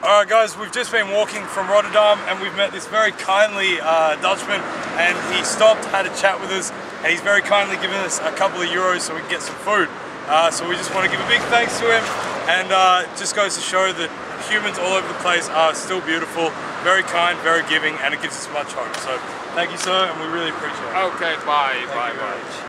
Alright guys, we've just been walking from Rotterdam and we've met this very kindly Dutchman, and he stopped, had a chat with us, and he's very kindly given us a couple of euros so we can get some food. So we just want to give a big thanks to him, and it just goes to show that humans all over the place are still beautiful, very kind, very giving, and it gives us much hope. So thank you, sir, and we really appreciate it. Okay, bye.